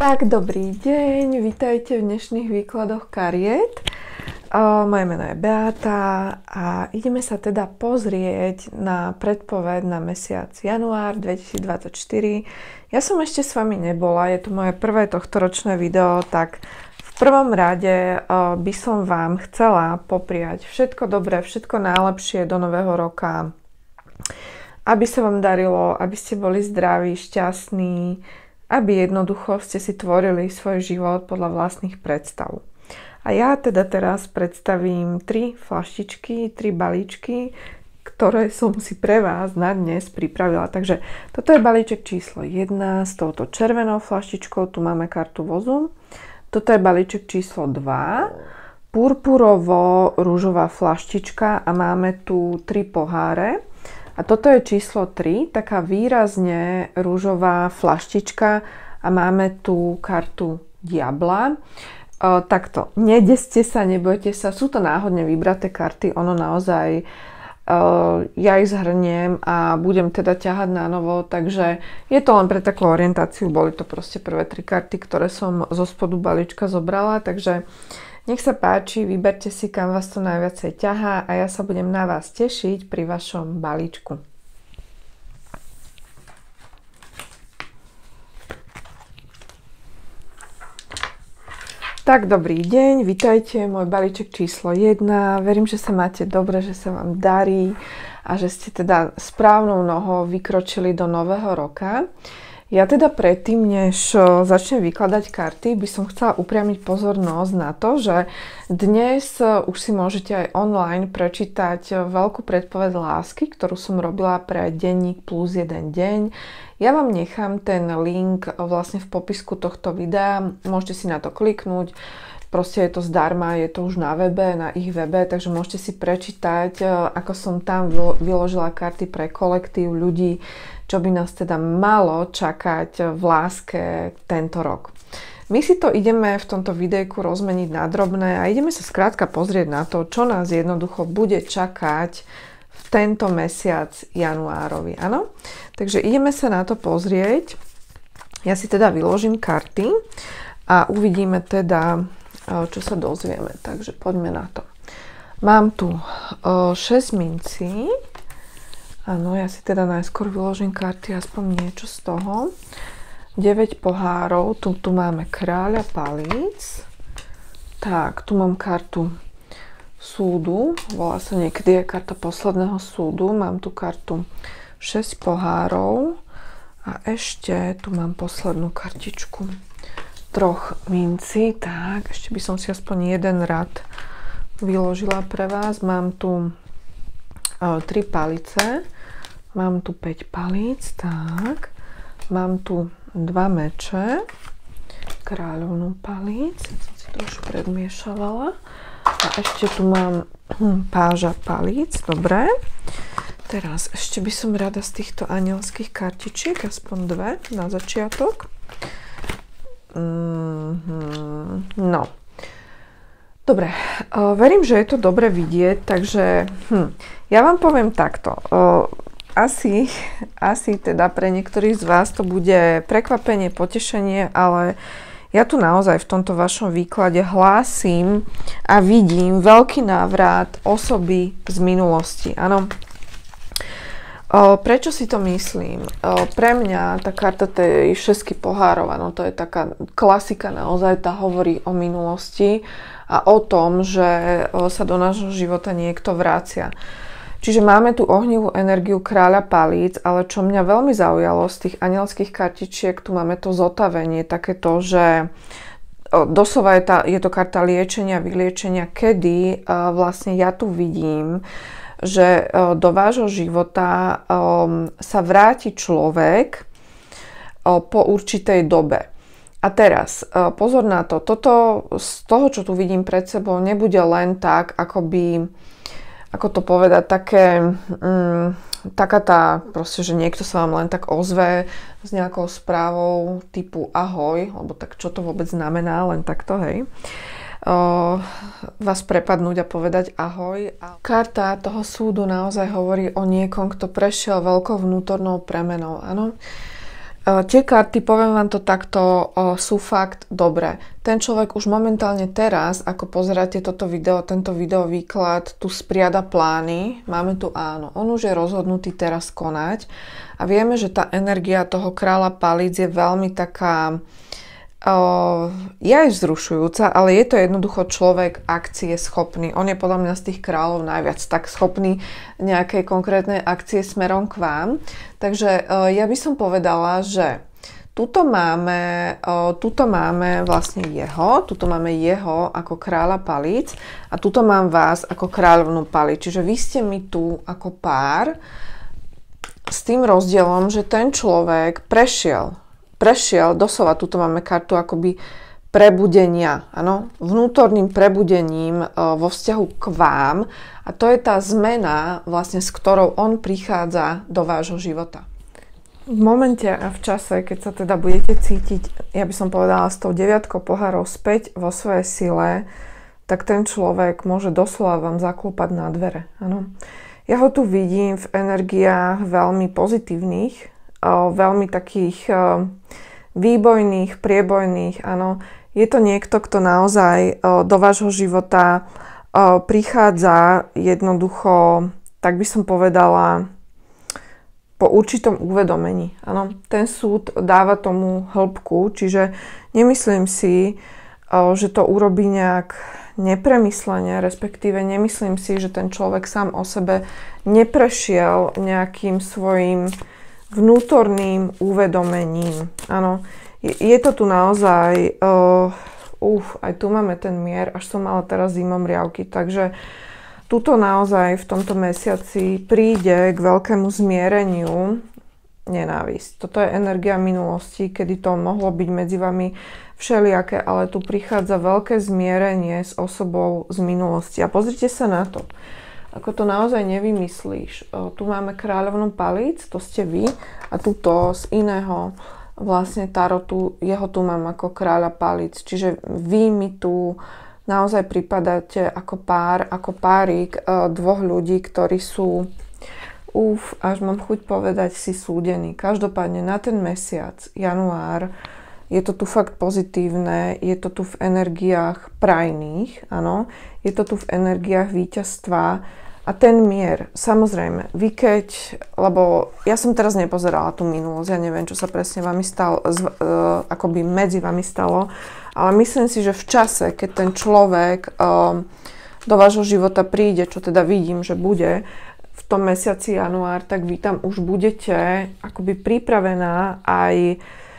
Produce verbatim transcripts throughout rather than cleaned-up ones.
Tak, dobrý deň, vítajte v dnešných výkladoch kariet. Uh, moje meno je Beata a ideme sa teda pozrieť na predpoveď na mesiac január dvetisícdvadsaťštyri. Ja som ešte s vami nebola, je to moje prvé tohtoročné video, tak v prvom rade uh, by som vám chcela popriať všetko dobré, všetko najlepšie do nového roka. Aby sa vám darilo, aby ste boli zdraví, šťastní, aby jednoducho ste si tvorili svoj život podľa vlastných predstav. A ja teda teraz predstavím tri flaštičky, tri balíčky, ktoré som si pre vás na dnes pripravila. Takže toto je balíček číslo jeden s touto červenou flaštičkou, tu máme kartu vozu. Toto je balíček číslo dva, purpurovo-rúžová flaštička a máme tu tri poháre. A toto je číslo tri, taká výrazne rúžová flaštička a máme tu kartu diabla. O, takto, nedeste sa, nebojte sa, sú to náhodne vybraté karty, ono naozaj, o, ja ich zhrniem a budem teda ťahať na novo, takže je to len pre takú orientáciu, boli to proste prvé tri karty, ktoré som zo spodu balíčka zobrala, takže nech sa páči, vyberte si, kam vás to najviacej ťahá a ja sa budem na vás tešiť pri vašom balíčku. Tak, dobrý deň, vítajte, môj balíček číslo jeden. Verím, že sa máte dobre, že sa vám darí a že ste teda správnou nohou vykročili do nového roka. Ja teda predtým, než začnem vykladať karty, by som chcela upriamiť pozornosť na to, že dnes už si môžete aj online prečítať veľkú predpoveď lásky, ktorú som robila pre denník plus jeden deň. Ja vám nechám ten link vlastne v popisku tohto videa, môžete si na to kliknúť, proste je to zdarma, je to už na webe, na ich webe, takže môžete si prečítať, ako som tam vyložila karty pre kolektív ľudí, čo by nás teda malo čakať v láske tento rok. My si to ideme v tomto videjku rozmeniť na drobné a ideme sa skrátka pozrieť na to, čo nás jednoducho bude čakať v tento mesiac januárovi. Áno? Takže ideme sa na to pozrieť. Ja si teda vyložím karty a uvidíme teda, čo sa dozvieme. Takže poďme na to. Mám tu šesť mincí. Áno, ja si teda najskôr vyložím karty, aspoň niečo z toho. deväť pohárov, tu, tu máme kráľa palíc. Tak, tu mám kartu súdu, volá sa niekedy je karta posledného súdu. Mám tu kartu šesť pohárov a ešte tu mám poslednú kartičku troch mincí. Tak, ešte by som si aspoň jeden rad vyložila pre vás. Mám tu tri palice, mám tu päť palíc, tak, mám tu dva meče, kráľovnú palíc, som si to už predmiešavala a ešte tu mám páža palíc, dobre. Teraz ešte by som rada z týchto anielských kartičiek, aspoň dve na začiatok. Mm-hmm. No. Dobre, uh, verím, že je to dobre vidieť, takže hm, ja vám poviem takto. Uh, asi, asi teda pre niektorých z vás to bude prekvapenie, potešenie, ale ja tu naozaj v tomto vašom výklade hlásim a vidím veľký návrat osoby z minulosti. Áno. Uh, prečo si to myslím? Uh, pre mňa tá karta tej šesťky pohárov, áno, to je taká klasika naozaj, tá hovorí o minulosti a o tom, že sa do nášho života niekto vracia. Čiže máme tu ohnivú energiu kráľa palíc, ale čo mňa veľmi zaujalo z tých anielských kartičiek, tu máme to zotavenie, takéto, že doslova je, tá, je to karta liečenia, vyliečenia, kedy vlastne ja tu vidím, že do vášho života sa vráti človek po určitej dobe. A teraz, pozor na to, toto z toho, čo tu vidím pred sebou, nebude len tak, akoby, ako to povedať, také, um, taká tá, proste, že niekto sa vám len tak ozve s nejakou správou typu ahoj, lebo tak čo to vôbec znamená, len takto, hej. Uh, vás prepadnúť a povedať ahoj. A karta toho súdu naozaj hovorí o niekom, kto prešiel veľkou vnútornou premenou, áno. Tie karty, poviem vám to takto, sú fakt dobré. Ten človek už momentálne teraz, ako pozeráte toto video, tento video výklad, tu spriada plány, máme tu áno. On už je rozhodnutý teraz konať a vieme, že tá energia toho kráľa palíc je veľmi taká, uh, je aj vzrušujúca, ale je to jednoducho človek akcie schopný. On je podľa mňa z tých kráľov najviac tak schopný nejakej konkrétnej akcie smerom k vám. Takže uh, ja by som povedala, že tuto máme, uh, tuto máme vlastne jeho, tuto máme jeho ako kráľa palíc a tuto mám vás ako kráľovnú palíc. Čiže vy ste mi tu ako pár s tým rozdielom, že ten človek prešiel, prešiel, doslova tuto máme kartu akoby prebudenia, áno, vnútorným prebudením uh, vo vzťahu k vám a to je tá zmena vlastne, s ktorou on prichádza do vášho života. V momente a v čase, keď sa teda budete cítiť, ja by som povedala s tou deviatkou pohárov späť vo svojej sile, tak ten človek môže doslova vám zaklopať na dvere, áno. Ja ho tu vidím v energiách veľmi pozitívnych, uh, veľmi takých uh, výbojných, priebojných, áno. Je to niekto, kto naozaj uh, do vášho života uh, prichádza jednoducho, tak by som povedala, po určitom uvedomení. Áno. Ten súd dáva tomu hĺbku, čiže nemyslím si, uh, že to urobí nejak nepremyslenie, respektíve nemyslím si, že ten človek sám o sebe neprešiel nejakým svojim vnútorným uvedomením. Áno. Je to tu naozaj, uh, uf, aj tu máme ten mier, až som mala teraz zimom riavky, takže tuto naozaj v tomto mesiaci príde k veľkému zmiereniu nenávisť. Toto je energia minulosti, kedy to mohlo byť medzi vami všelijaké, ale tu prichádza veľké zmierenie s osobou z minulosti. A pozrite sa na to, ako to naozaj nevymyslíš. Uh, tu máme kráľovnú palíc, to ste vy, a tuto z iného vlastne tarotu, jeho tu mám ako kráľa palíc. Čiže vy mi tu naozaj pripadáte ako pár, ako párik uh, dvoch ľudí, ktorí sú, uf, až mám chuť povedať, si súdení. Každopádne na ten mesiac, január, je to tu fakt pozitívne, je to tu v energiách prajných, áno, je to tu v energiách víťazstva. A ten mier, samozrejme, vy keď, lebo ja som teraz nepozerala tú minulosť, ja neviem, čo sa presne vami stalo, z, uh, akoby medzi vami stalo, ale myslím si, že v čase, keď ten človek uh, do vášho života príde, čo teda vidím, že bude v tom mesiaci január, tak vy tam už budete akoby pripravená aj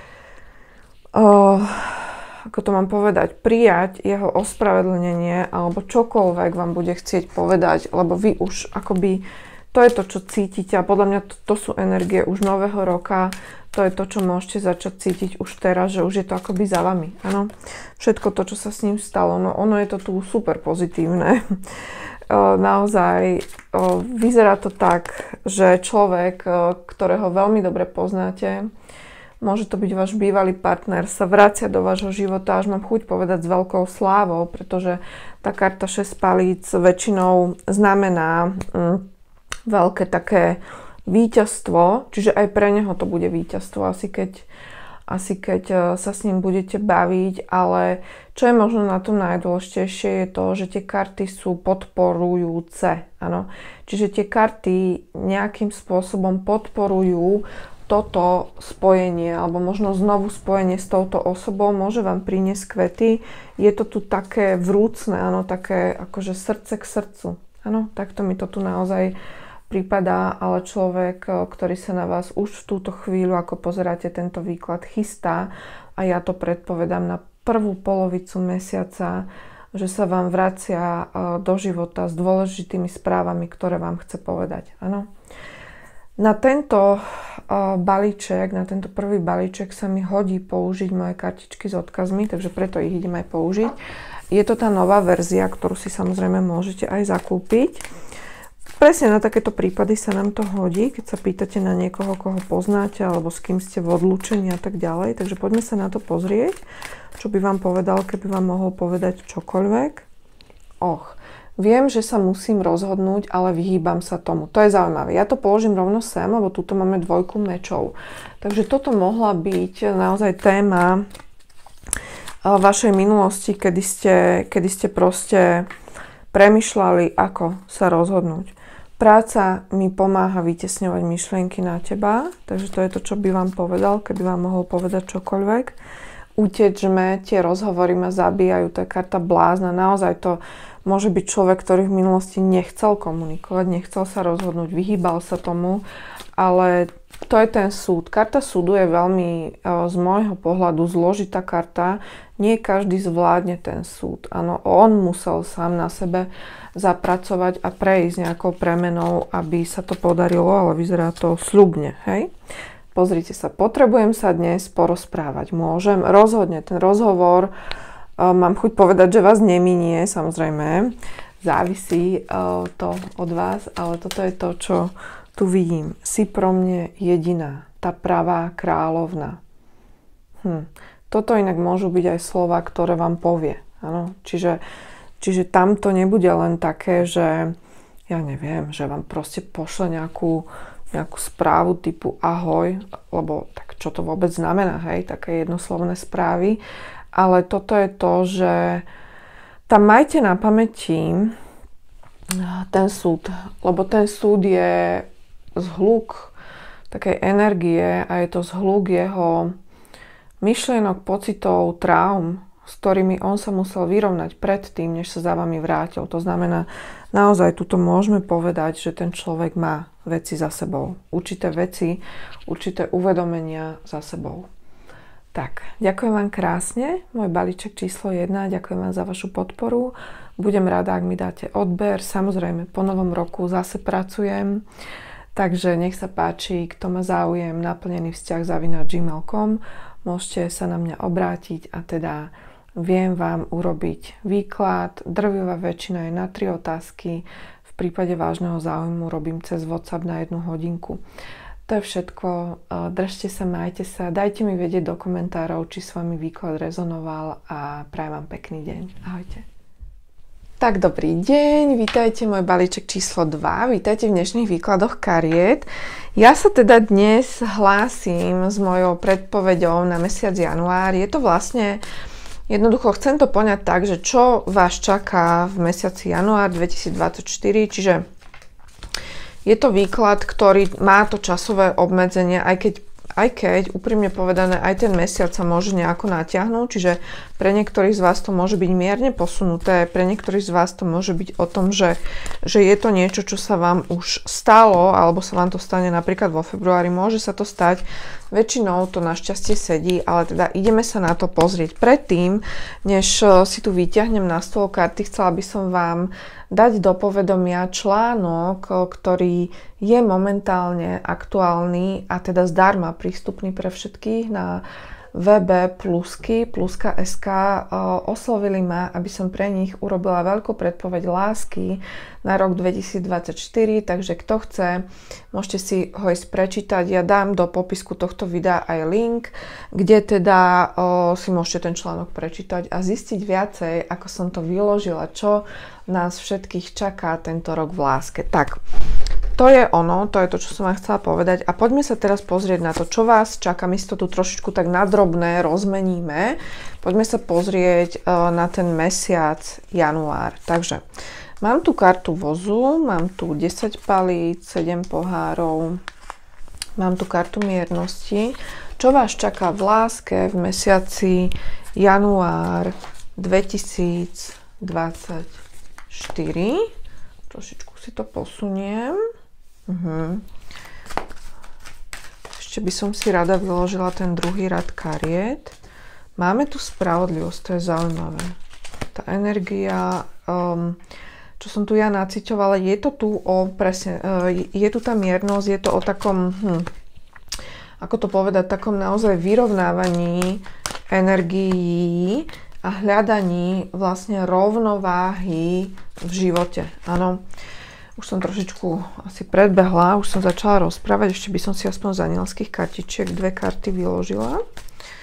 uh, ako to mám povedať, prijať jeho ospravedlnenie alebo čokoľvek vám bude chcieť povedať, lebo vy už akoby, to je to, čo cítite a podľa mňa to, to sú energie už nového roka, to je to, čo môžete začať cítiť už teraz, že už je to akoby za vami, áno. Všetko to, čo sa s ním stalo, no ono je to tu super pozitívne. Naozaj vyzerá to tak, že človek, ktorého veľmi dobre poznáte, môže to byť váš bývalý partner, sa vracia do vášho života, až mám chuť povedať s veľkou slávou, pretože tá karta šesť palíc väčšinou znamená mm, veľké také víťazstvo, čiže aj pre neho to bude víťazstvo, asi keď, asi keď sa s ním budete baviť, ale čo je možno na tom najdôležitejšie je to, že tie karty sú podporujúce, áno. Čiže tie karty nejakým spôsobom podporujú toto spojenie, alebo možno znovu spojenie s touto osobou, môže vám priniesť kvety. Je to tu také vrúcne, áno, také akože srdce k srdcu. Áno, takto mi to tu naozaj pripadá, ale človek, ktorý sa na vás už v túto chvíľu, ako pozeráte tento výklad, chystá a ja to predpovedám na prvú polovicu mesiaca, že sa vám vracia do života s dôležitými správami, ktoré vám chce povedať. Áno. Na tento uh, balíček, na tento prvý balíček sa mi hodí použiť moje kartičky s odkazmi, takže preto ich idem aj použiť. Je to tá nová verzia, ktorú si samozrejme môžete aj zakúpiť. Presne na takéto prípady sa nám to hodí, keď sa pýtate na niekoho, koho poznáte, alebo s kým ste v odlúčení a tak ďalej. Takže poďme sa na to pozrieť, čo by vám povedal, keby vám mohol povedať čokoľvek. Och, Viem, že sa musím rozhodnúť, ale vyhýbam sa tomu. To je zaujímavé. Ja to položím rovno sem, lebo tuto máme dvojku mečov. Takže toto mohla byť naozaj téma vašej minulosti, kedy ste, kedy ste proste premýšľali, ako sa rozhodnúť. Práca mi pomáha vytesňovať myšlienky na teba, takže to je to, čo by vám povedal, keby vám mohol povedať čokoľvek. Utečme, tie rozhovory ma zabíjajú, to je karta blázna. Naozaj to môže byť človek, ktorý v minulosti nechcel komunikovať, nechcel sa rozhodnúť, vyhýbal sa tomu, ale to je ten súd. Karta súdu je veľmi, z môjho pohľadu, zložitá karta. Nie každý zvládne ten súd. Áno, on musel sám na sebe zapracovať a prejsť nejakou premenou, aby sa to podarilo, ale vyzerá to sľubne, hej? Pozrite sa, potrebujem sa dnes porozprávať. Môžem? Rozhodne, ten rozhovor, mám chuť povedať, že vás neminie, samozrejme. Závisí to od vás, ale toto je to, čo tu vidím. Si pro mne jediná, tá pravá kráľovna. Hm. Toto inak môžu byť aj slova, ktoré vám povie. Áno? Čiže, čiže tam to nebude len také, že ja neviem, že vám proste pošle nejakú, nejakú správu typu ahoj, lebo tak čo to vôbec znamená, hej, také jednoslovné správy. Ale toto je to, že tam majte na pamäti ten súd, lebo ten súd je zhluk takej energie a je to zhluk jeho myšlienok, pocitov, traum, s ktorými on sa musel vyrovnať predtým, než sa za vami vrátil. To znamená, naozaj tuto môžeme povedať, že ten človek má veci za sebou. Určité veci, určité uvedomenia za sebou. Tak, ďakujem vám krásne, môj balíček číslo jedna, ďakujem vám za vašu podporu. Budem rada, ak mi dáte odber. Samozrejme, po novom roku zase pracujem, takže nech sa páči, kto má záujem, naplnený vzťah zavináč gmail bodka com, môžete sa na mňa obrátiť a teda viem vám urobiť výklad. Drvivá väčšina je na tri otázky, v prípade vážneho záujmu robím cez WhatsApp na jednu hodinku. To je všetko. Držte sa, majte sa. Dajte mi vedieť do komentárov, či s vami výklad rezonoval a prajem vám pekný deň. Ahojte. Tak, dobrý deň. Vítajte, môj balíček číslo dva. Vítajte v dnešných výkladoch kariet. Ja sa teda dnes hlásim s mojou predpoveďou na mesiac január. Je to vlastne, jednoducho chcem to poňať tak, že čo vás čaká v mesiaci január dvetisícdvadsaťštyri, čiže je to výklad, ktorý má to časové obmedzenie, aj keď, aj keď, úprimne povedané, aj ten mesiac sa môže nejako natiahnuť, čiže pre niektorých z vás to môže byť mierne posunuté, pre niektorých z vás to môže byť o tom, že, že je to niečo, čo sa vám už stalo, alebo sa vám to stane napríklad vo februári, môže sa to stať, väčšinou to našťastie sedí, ale teda ideme sa na to pozrieť. Predtým, než si tu vyťahnem na stôl karty, chcela by som vám dať do povedomia článok, ktorý je momentálne aktuálny a teda zdarma prístupný pre všetkých na webe Plusky, pluska bodka es ká. Oslovili ma, aby som pre nich urobila veľkú predpoveď lásky na rok dvetisícdvadsaťštyri, takže kto chce, môžete si ho ísť prečítať. Ja dám do popisku tohto videa aj link, kde teda o, si môžete ten článok prečítať a zistiť viacej, ako som to vyložila, čo nás všetkých čaká tento rok v láske. Tak, to je ono, to je to, čo som vám chcela povedať. A poďme sa teraz pozrieť na to, čo vás čaká. My si to tu trošičku tak nadrobné rozmeníme. Poďme sa pozrieť uh, na ten mesiac január. Takže mám tu kartu vozu, mám tu desať palíc, sedem pohárov, mám tu kartu miernosti. Čo vás čaká v láske v mesiaci január dvetisícdvadsaťštyri? Trošičku si to posuniem. Uh-huh. Ešte by som si rada vyložila ten druhý rad kariet. Máme tu spravodlivosť, to je zaujímavé. Tá energia, um, čo som tu ja naciťovala, je to tu o, presne, uh, je tu tá miernosť, je to o takom, hm, ako to povedať, takom naozaj vyrovnávaní energií a hľadaní vlastne rovnováhy v živote. Áno. Už som trošičku asi predbehla, už som začala rozprávať, ešte by som si aspoň z anielských kartičiek dve karty vyložila.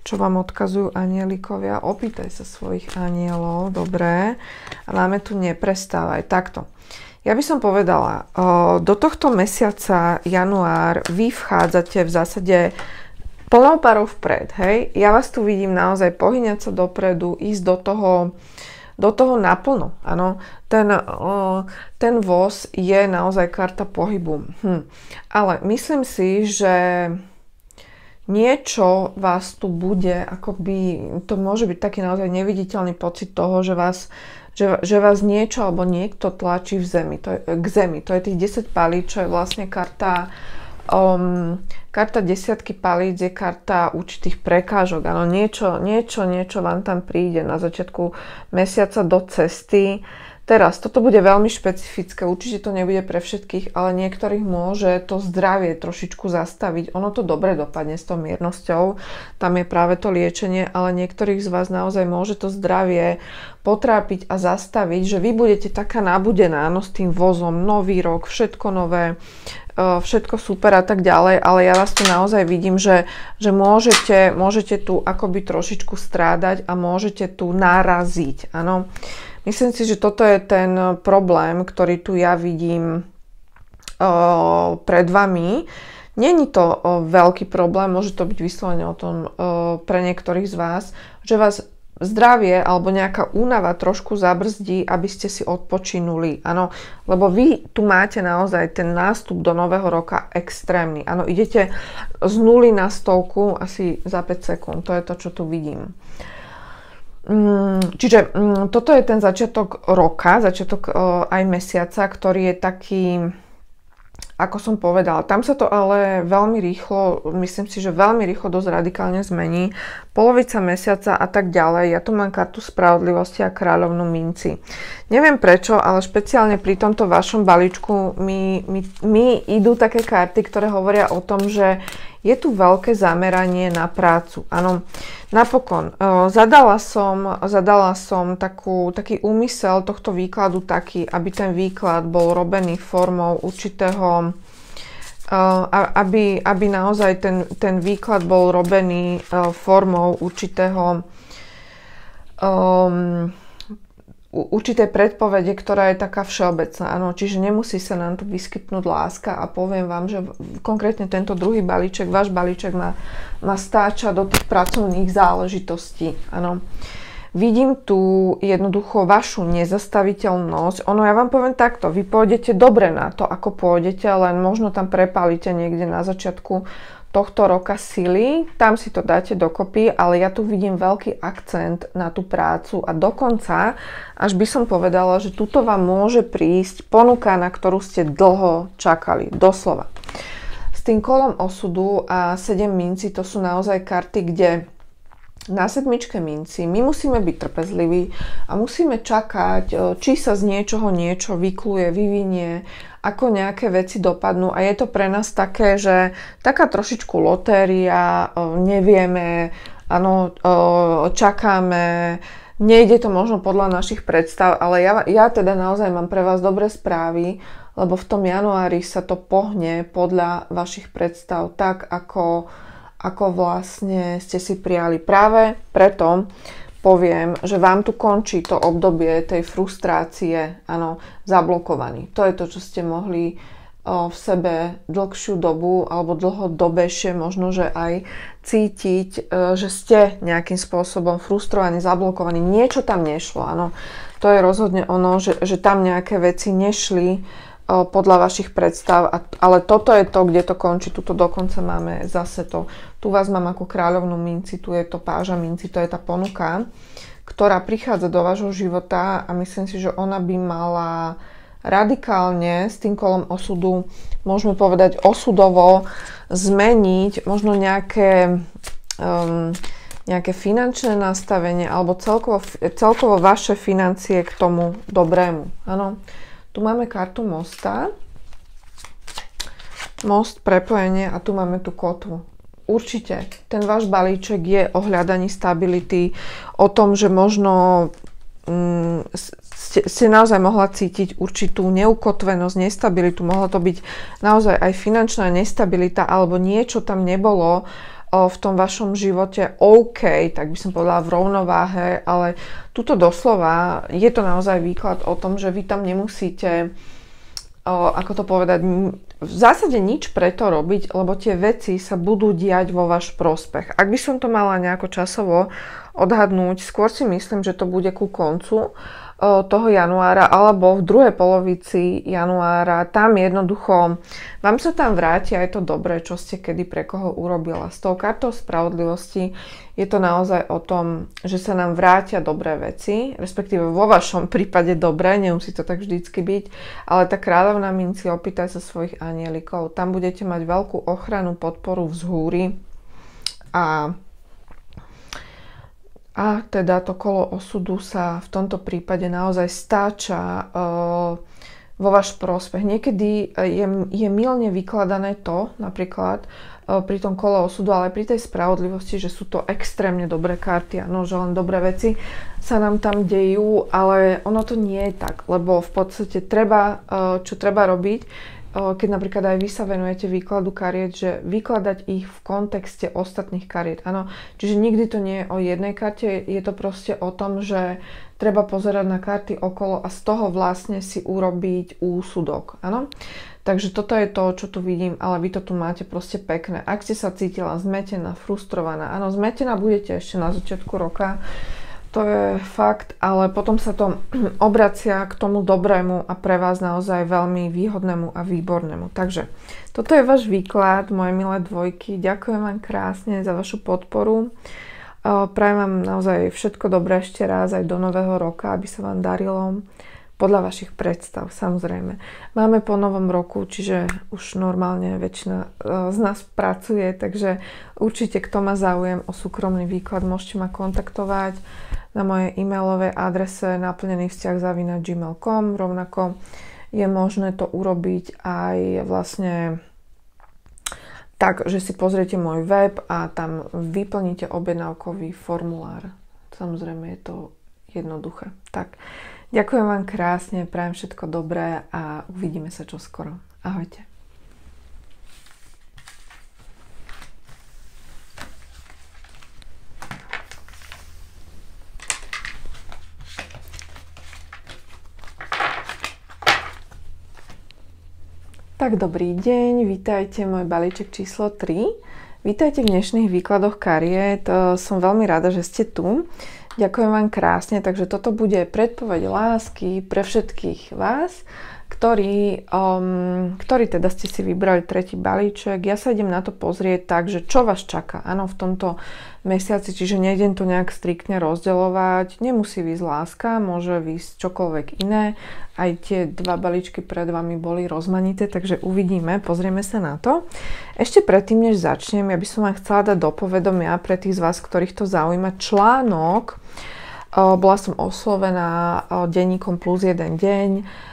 čo vám odkazujú anielikovia. Opýtaj sa svojich anielov, dobre. A máme tu neprestávaj. Takto. Ja by som povedala, do tohto mesiaca, január, vy vchádzate v zásade plnou parou vpred, hej. Ja vás tu vidím naozaj pohyňať sa dopredu, ísť do toho, do toho naplno, áno. Ten, ten voz je naozaj karta pohybu. Hm. Ale myslím si, že niečo vás tu bude, akoby, to môže byť taký naozaj neviditeľný pocit toho, že vás, že, že vás niečo alebo niekto tlačí v zemi, to je, k zemi. To je tých desať palíc, čo je vlastne karta, um, karta desiatky palíc, je karta určitých prekážok. Áno, niečo, niečo, niečo vám tam príde na začiatku mesiaca do cesty. Teraz, toto bude veľmi špecifické, určite to nebude pre všetkých, ale niektorých môže to zdravie trošičku zastaviť. Ono to dobre dopadne s tou miernosťou, tam je práve to liečenie, ale niektorých z vás naozaj môže to zdravie potrápiť a zastaviť, že vy budete taká nabudená, no, s tým vozom, nový rok, všetko nové, všetko super a tak ďalej, ale ja vás tu naozaj vidím, že, že môžete, môžete tu akoby trošičku strádať a môžete tu naraziť, áno. Myslím si, že toto je ten problém, ktorý tu ja vidím uh, pred vami. Není to uh, veľký problém, môže to byť vyslovene o tom uh, pre niektorých z vás, že vás zdravie alebo nejaká únava trošku zabrzdí, aby ste si odpočinuli. Áno, lebo vy tu máte naozaj ten nástup do nového roka extrémny. Áno, idete z nuly na stovku asi za päť sekúnd. To je to, čo tu vidím. Čiže toto je ten začiatok roka, začiatok aj mesiaca, ktorý je taký, ako som povedala, tam sa to ale veľmi rýchlo, myslím si, že veľmi rýchlo dosť radikálne zmení. Polovica mesiaca a tak ďalej. Ja tu mám kartu spravodlivosti a kráľovnú minci. Neviem prečo, ale špeciálne pri tomto vašom balíčku mi, mi, mi idú také karty, ktoré hovoria o tom, že je tu veľké zameranie na prácu. Áno, napokon, zadala som, zadala som takú, taký úmysel tohto výkladu taký, aby ten výklad bol robený formou určitého, aby, aby naozaj ten, ten výklad bol robený formou určitého um, určitej predpovede, ktorá je taká všeobecná. Áno, čiže nemusí sa nám tu vyskytnúť láska a poviem vám, že konkrétne tento druhý balíček, váš balíček ma, ma stáča do tých pracovných záležitostí. Áno. Vidím tu jednoducho vašu nezastaviteľnosť. Ono, ja vám poviem takto, vy pôjdete dobre na to, ako pôjdete, len možno tam prepálite niekde na začiatku tohto roka sily, tam si to dáte dokopy, ale ja tu vidím veľký akcent na tú prácu a dokonca, až by som povedala, že tuto vám môže prísť ponuka, na ktorú ste dlho čakali, doslova. S tým kolom osudu a sedem minci, to sú naozaj karty, kde na sedmičke minci my musíme byť trpezliví a musíme čakať, či sa z niečoho niečo vykluje, vyvinie, ako nejaké veci dopadnú a je to pre nás také, že taká trošičku lotéria, nevieme, áno, čakáme, nejde to možno podľa našich predstav, ale ja, ja teda naozaj mám pre vás dobré správy, lebo v tom januári sa to pohne podľa vašich predstav tak, ako, ako vlastne ste si prijali. Práve preto poviem, že vám tu končí to obdobie tej frustrácie, áno, zablokovaný. To je to, čo ste mohli o, v sebe dlhšiu dobu alebo dlhodobejšie možno, že aj cítiť, e, že ste nejakým spôsobom frustrovaní, zablokovaní. Niečo tam nešlo, áno. To je rozhodne ono, že, že tam nejaké veci nešli o, podľa vašich predstav, a, ale toto je to, kde to končí. Tuto dokonca máme zase to. Tu vás mám ako kráľovnú minci, tu je to páža minci, to je tá ponuka, ktorá prichádza do vášho života a myslím si, že ona by mala radikálne s tým kolom osudu, môžeme povedať osudovo, zmeniť možno nejaké, um, nejaké finančné nastavenie alebo celkovo, celkovo vaše financie k tomu dobrému. Áno. Tu máme kartu mosta, most, prepojenie a tu máme tú kotvu. Určite, ten váš balíček je o hľadaní stability, o tom, že možno um, ste, ste naozaj mohla cítiť určitú neukotvenosť, nestabilitu, mohla to byť naozaj aj finančná nestabilita, alebo niečo tam nebolo v tom vašom živote OK, tak by som povedala v rovnováhe, ale tuto doslova je to naozaj výklad o tom, že vy tam nemusíte, ako to povedať, v zásade nič preto robiť, lebo tie veci sa budú diať vo váš prospech. Ak by som to mala nejako časovo odhadnúť, skôr si myslím, že to bude ku koncu toho januára alebo v druhej polovici januára. Tam jednoducho vám sa tam vráti aj to dobré, čo ste kedy pre koho urobila. S tou kartou spravodlivosti je to naozaj o tom, že sa nám vrátia dobré veci, respektíve vo vašom prípade dobré, nemusí to tak vždycky byť, ale tá kráľovná minci, opýtaj sa svojich anielikov. Tam budete mať veľkú ochranu, podporu vzhúry a A teda to kolo osudu sa v tomto prípade naozaj stáča uh, vo váš prospech. Niekedy je, je mylne vykladané to, napríklad uh, pri tom kole osudu, ale pri tej spravodlivosti, že sú to extrémne dobré karty, ano, že len dobré veci sa nám tam dejú, ale ono to nie je tak, lebo v podstate treba, uh, čo treba robiť, keď napríklad aj vy sa venujete výkladu kariet, že vykladať ich v kontexte ostatných kariet. Áno, čiže nikdy to nie je o jednej karte, je to proste o tom, že treba pozerať na karty okolo a z toho vlastne si urobiť úsudok. Áno, takže toto je to, čo tu vidím, ale vy to tu máte proste pekné. Ak ste sa cítila zmetená, frustrovaná, áno, zmetená budete ešte na začiatku roka, to je fakt, ale potom sa to obracia k tomu dobrému a pre vás naozaj veľmi výhodnému a výbornému. Takže toto je váš výklad, moje milé dvojky. Ďakujem vám krásne za vašu podporu. Prajem vám naozaj všetko dobré ešte raz aj do nového roka, aby sa vám darilo podľa vašich predstav, samozrejme. Máme po novom roku, čiže už normálne väčšina z nás pracuje, takže určite, kto má záujem o súkromný výklad, môžete ma kontaktovať na mojej e-mailovej adrese naplnený vzťah zavináč gmail bodka com. Rovnako je možné to urobiť aj vlastne tak, že si pozriete môj web a tam vyplníte objednávkový formulár. Samozrejme je to jednoduché. Tak, ďakujem vám krásne, prajem všetko dobré a uvidíme sa čoskoro. Ahojte. Tak dobrý deň, vítajte, môj balíček číslo tri. Vítajte v dnešných výkladoch kariet, som veľmi rada, že ste tu. Ďakujem vám krásne, takže toto bude predpoveď lásky pre všetkých vás, ktorí, um, ktorí teda ste si vybrali tretí balíček. Ja sa idem na to pozrieť tak, že čo vás čaká, áno, v tomto mesiaci, čiže nejdem to nejak striktne rozdeľovať, nemusí výsť láska, môže výsť čokoľvek iné, aj tie dva balíčky pred vami boli rozmanité, takže uvidíme, pozrieme sa na to. Ešte predtým, než začnem, ja by som vám chcela dať do povedomia pre tých z vás, ktorých to zaujíma, článok, bola som oslovená denníkom Plus jeden deň.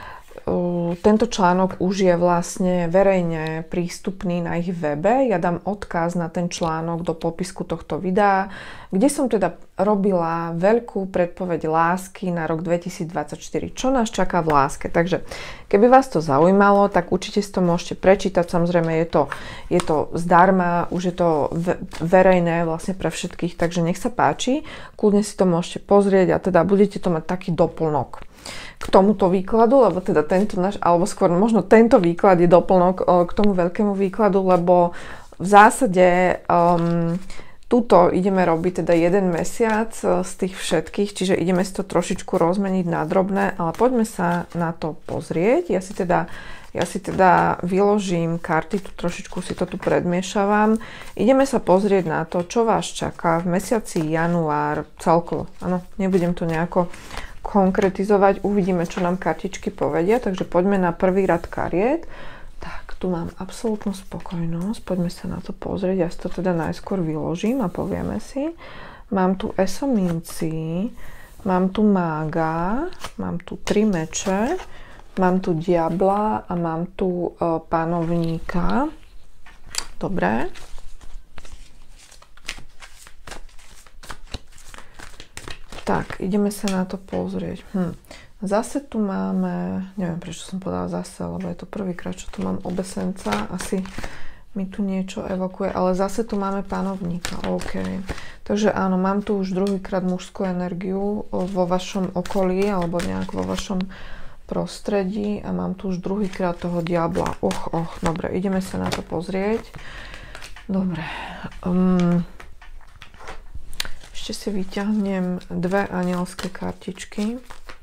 Tento článok už je vlastne verejne prístupný na ich webe. Ja dám odkaz na ten článok do popisku tohto videa, kde som teda robila veľkú predpoveď lásky na rok dvetisícdvadsaťštyri. Čo nás čaká v láske? Takže keby vás to zaujímalo, tak určite si to môžete prečítať. Samozrejme je to, je to zdarma, už je to verejné vlastne pre všetkých, takže nech sa páči. Kľudne si to môžete pozrieť a teda budete to mať taký doplnok k tomuto výkladu, lebo teda tento náš, alebo skôr možno tento výklad je doplnok k tomu veľkému výkladu, lebo v zásade um, tuto ideme robiť teda jeden mesiac z tých všetkých, čiže ideme si to trošičku rozmeniť na drobné, ale poďme sa na to pozrieť. Ja si teda, ja si teda vyložím karty, tu trošičku si to tu predmiešavam. Ideme sa pozrieť na to, čo vás čaká v mesiaci január celkovo. Áno, nebudem to nejako konkretizovať, uvidíme, čo nám kartičky povedia, takže poďme na prvý rad kariet. Tak, tu mám absolútnu spokojnosť, poďme sa na to pozrieť, ja si to teda najskôr vyložím a povieme si. Mám tu eso minci, mám tu mága, mám tu tri meče, mám tu diabla a mám tu uh, panovníka. Dobre. Tak, ideme sa na to pozrieť. Hm. Zase tu máme, neviem prečo som povedala zase, lebo je to prvýkrát, čo tu mám obesenca. Asi mi tu niečo evokuje, ale zase tu máme panovníka. OK. Takže áno, mám tu už druhýkrát mužskú energiu vo vašom okolí alebo nejak vo vašom prostredí a mám tu už druhýkrát toho diabla. Och, och, dobre, ideme sa na to pozrieť. Dobre. Um, ešte si vyťahnem dve anielské kartičky.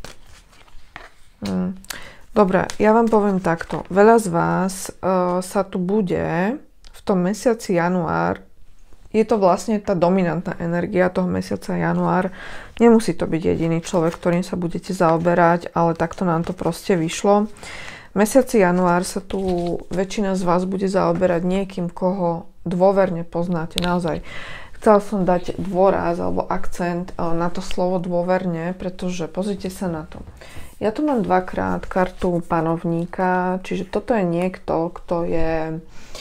Um. Dobre, ja vám poviem takto. Veľa z vás uh, sa tu bude v tom mesiaci január, je to vlastne tá dominantná energia toho mesiaca január. Nemusí to byť jediný človek, ktorým sa budete zaoberať, ale takto nám to proste vyšlo. V mesiaci január sa tu väčšina z vás bude zaoberať niekým, koho dôverne poznáte. Naozaj. Chcela som dať dôraz alebo akcent na to slovo dôverne, pretože pozrite sa na to. Ja tu mám dvakrát kartu panovníka, čiže toto je niekto, kto je,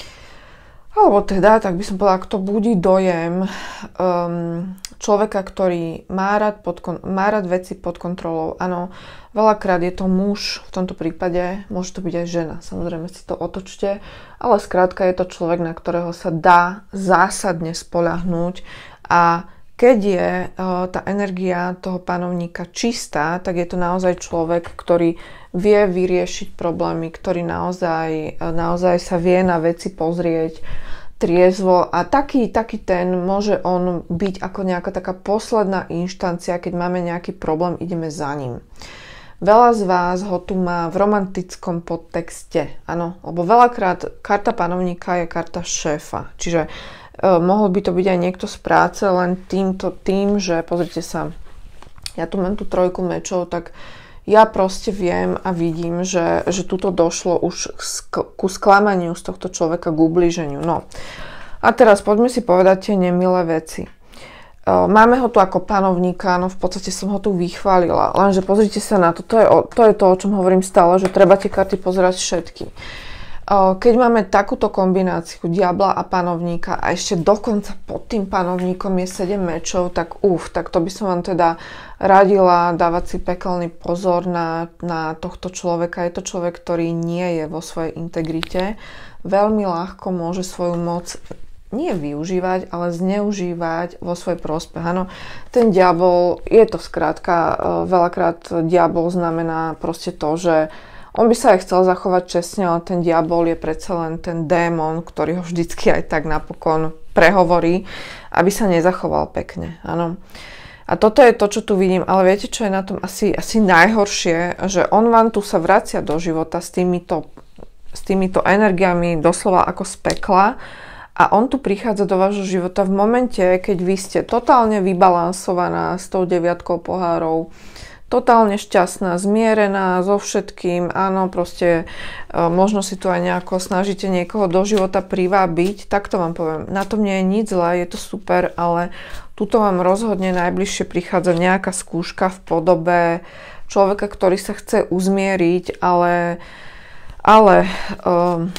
alebo teda, tak by som povedala, kto budí dojem um, človeka, ktorý má rád, pod, má rád veci pod kontrolou. Áno, veľakrát je to muž, v tomto prípade môže to byť aj žena, samozrejme si to otočte, ale skrátka je to človek, na ktorého sa dá zásadne spoľahnúť a keď je uh, tá energia toho panovníka čistá, tak je to naozaj človek, ktorý vie vyriešiť problémy, ktorý naozaj, naozaj sa vie na veci pozrieť triezvo a taký, taký ten môže on byť ako nejaká taká posledná inštancia, keď máme nejaký problém, ideme za ním. Veľa z vás ho tu má v romantickom podtexte, áno, lebo veľakrát karta panovníka je karta šéfa, čiže Uh, mohol by to byť aj niekto z práce, len týmto tým, že pozrite sa, ja tu mám tú trojku mečov, tak ja proste viem a vidím, že, že tuto došlo už sk- ku sklamaniu z tohto človeka, k ublíženiu. No a teraz poďme si povedať tie nemilé veci. Uh, máme ho tu ako panovníka, no v podstate som ho tu vychválila, lenže pozrite sa na to, to je, o, to je to, o čom hovorím stále, že treba tie karty pozerať všetky. Keď máme takúto kombináciu diabla a panovníka a ešte dokonca pod tým panovníkom je sedem mečov, tak uf, tak to by som vám teda radila dávať si pekelný pozor na, na tohto človeka. Je to človek, ktorý nie je vo svojej integrite. Veľmi ľahko môže svoju moc nie využívať, ale zneužívať vo svoj prospech. Áno, ten diabol, je to skrátka, veľakrát diabol znamená proste to, že on by sa aj chcel zachovať čestne, ale ten diabol je predsa len ten démon, ktorý ho vždycky aj tak napokon prehovorí, aby sa nezachoval pekne. Áno. A toto je to, čo tu vidím, ale viete, čo je na tom asi, asi najhoršie, že on vám tu sa vracia do života s týmito, s týmito energiami doslova ako z pekla a on tu prichádza do vášho života v momente, keď vy ste totálne vybalansovaná s tou deviatkou pohárov, totálne šťastná, zmierená so všetkým, áno, proste e, možno si tu aj nejako snažíte niekoho do života privábiť, tak to vám poviem. Na tom nie je nič zlé, je to super, ale tuto vám rozhodne najbližšie prichádza nejaká skúška v podobe človeka, ktorý sa chce uzmieriť, ale, ale e,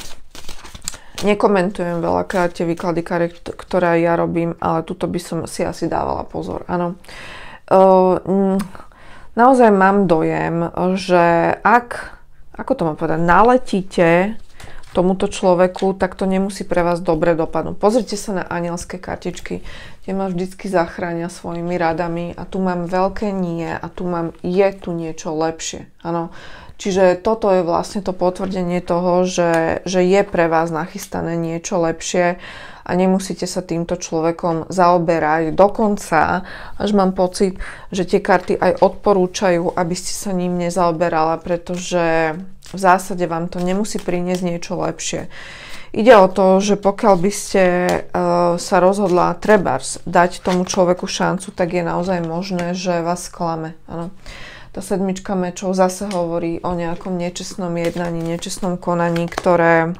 nekomentujem veľakrát tie výklady kariet, ktoré ja robím, ale tuto by som si asi dávala pozor, áno. E, mm, Naozaj mám dojem, že ak, ako to mám povedať, naletíte tomuto človeku, tak to nemusí pre vás dobre dopadnúť. Pozrite sa na anielské kartičky, tie ma vždycky zachránia svojimi radami a tu mám veľké nie a tu mám je tu niečo lepšie. Áno. Čiže toto je vlastne to potvrdenie toho, že, že je pre vás nachystané niečo lepšie a nemusíte sa týmto človekom zaoberať. Dokonca, až mám pocit, že tie karty aj odporúčajú, aby ste sa ním nezaoberala, pretože v zásade vám to nemusí priniesť niečo lepšie. Ide o to, že pokiaľ by ste uh, sa rozhodla trebárs dať tomu človeku šancu, tak je naozaj možné, že vás sklame. Áno. Tá sedmička mečov zase hovorí o nejakom nečestnom jednaní, nečestnom konaní, ktoré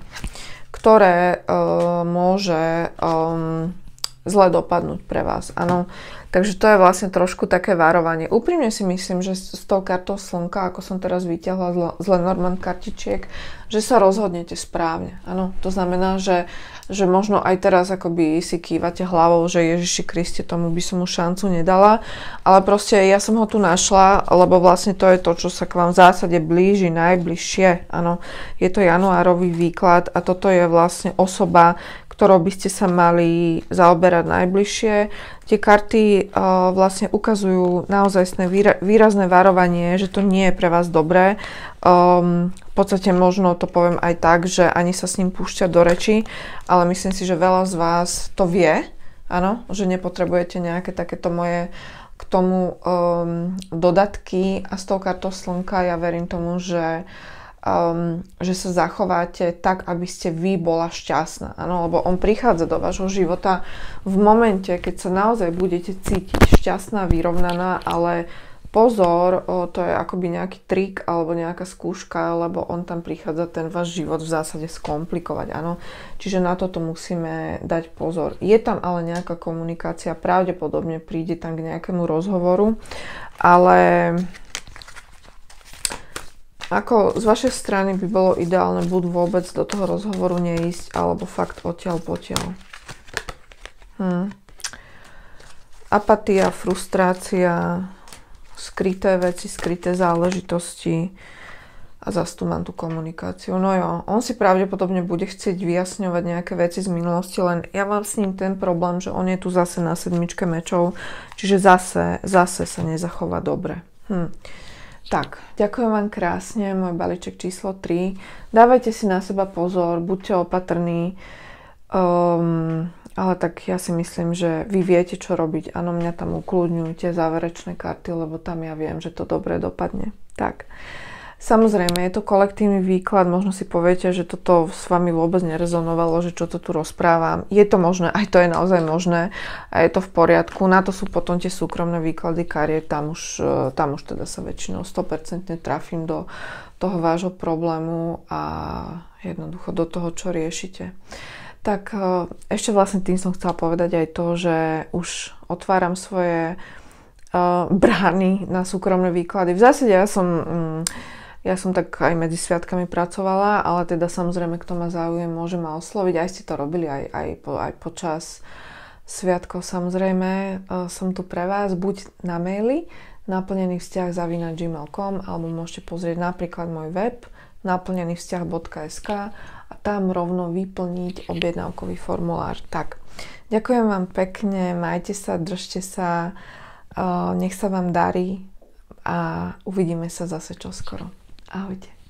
ktoré uh, môže um, zle dopadnúť pre vás. Áno, Takže to je vlastne trošku také varovanie. Úprimne si myslím, že s tou kartou slnka, ako som teraz vyťahla z Lenormand kartičiek, že sa rozhodnete správne. Áno, to znamená, že, že možno aj teraz akoby si kývate hlavou, že Ježiši Kriste, tomu by som mu šancu nedala, ale proste ja som ho tu našla, lebo vlastne to je to, čo sa k vám v zásade blíži najbližšie. Áno, je to januárový výklad a toto je vlastne osoba, ktorou by ste sa mali zaoberať najbližšie. Tie karty uh, vlastne ukazujú naozaj výra- výrazné varovanie, že to nie je pre vás dobré. Um, v podstate možno to poviem aj tak, že ani sa s ním púšťať do reči, ale myslím si, že veľa z vás to vie, áno, že nepotrebujete nejaké takéto moje k tomu um, dodatky a s tou kartou slnka ja verím tomu, že Um, že sa zachováte tak, aby ste vy bola šťastná. Áno, lebo on prichádza do vášho života v momente, keď sa naozaj budete cítiť šťastná, vyrovnaná, ale pozor, o, to je akoby nejaký trik alebo nejaká skúška, lebo on tam prichádza ten váš život v zásade skomplikovať. Áno, čiže na toto musíme dať pozor. Je tam ale nejaká komunikácia, pravdepodobne príde tam k nejakému rozhovoru, ale ako z vašej strany by bolo ideálne buď vôbec do toho rozhovoru neísť, alebo fakt odtiaľ potiaľ. Hm. Apatia, frustrácia, skryté veci, skryté záležitosti a zas tu mám tú komunikáciu. No jo, on si pravdepodobne bude chcieť vyjasňovať nejaké veci z minulosti, len ja mám s ním ten problém, že on je tu zase na sedmičke mečov, čiže zase, zase sa nezachová dobre. Hm. Tak, ďakujem vám krásne, môj balíček číslo tri. Dávajte si na seba pozor, buďte opatrní, um, ale tak ja si myslím, že vy viete, čo robiť. Áno, mňa tam ukľudňujte záverečné karty, lebo tam ja viem, že to dobre dopadne. Tak, samozrejme, je to kolektívny výklad, možno si poviete, že toto s vami vôbec nerezonovalo, že čo to tu rozprávam. Je to možné, aj to je naozaj možné a je to v poriadku. Na to sú potom tie súkromné výklady kariet, tam už, tam už teda sa väčšinou sto percent trafím do toho vášho problému a jednoducho do toho, čo riešite. Tak ešte vlastne tým som chcela povedať aj to, že už otváram svoje uh, brány na súkromné výklady. V zásade ja som... Um, Ja som tak aj medzi sviatkami pracovala, ale teda samozrejme, kto ma záujem, môže ma osloviť. Aj ste to robili, aj, aj, po, aj počas sviatkov samozrejme. Som tu pre vás, buď na maili naplnený vzťah zavináč gmail bodka com, alebo môžete pozrieť napríklad môj web naplnený vzťah bodka es ká a tam rovno vyplniť objednávkový formulár. Tak, ďakujem vám pekne, majte sa, držte sa, nech sa vám darí a uvidíme sa zase čoskoro. Ahojte.